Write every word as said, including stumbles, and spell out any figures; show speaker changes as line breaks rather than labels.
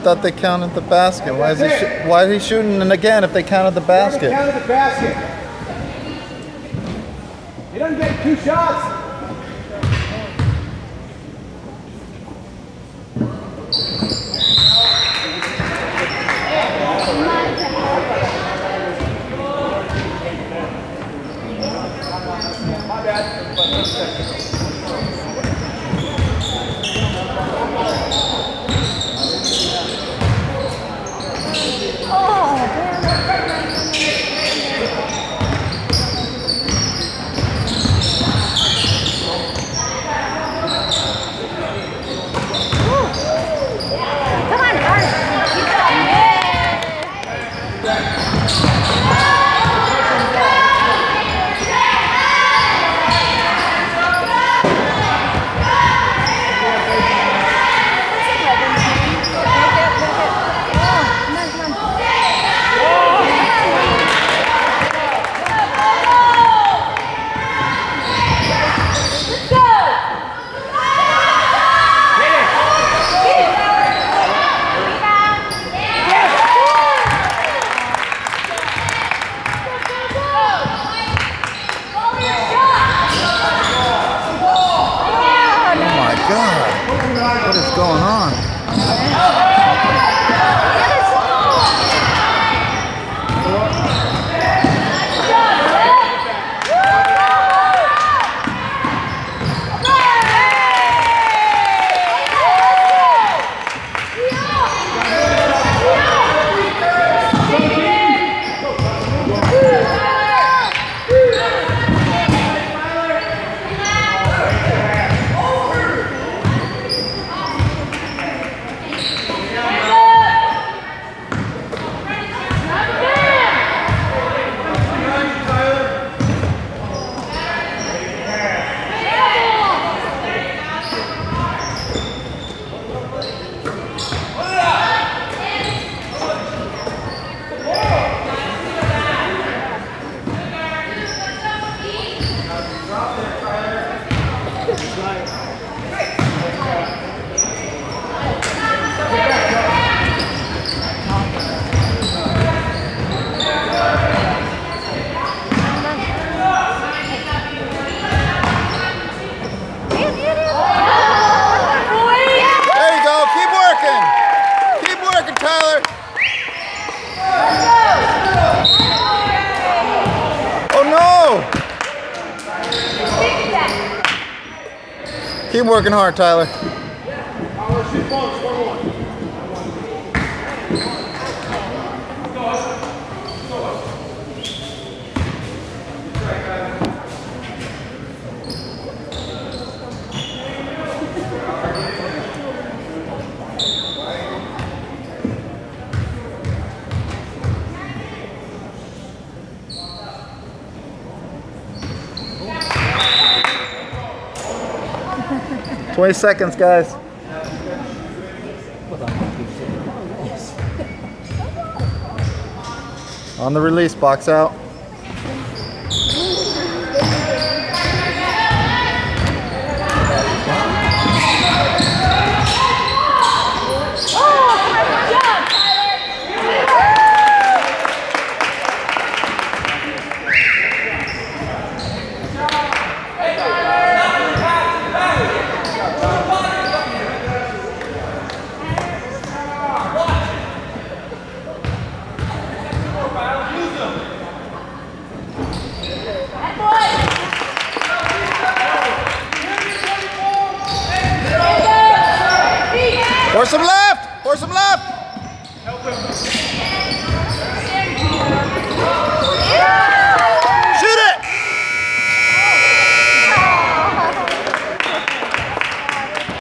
thought they counted the basket. Why is he? Sh why is he shooting and again if they counted the basket?
They counted the basket. He doesn't get two shots. My bad.
What is going on? Keep working hard, Tyler. twenty seconds, guys. On the release, box out. Force him left! Force him left! Help him.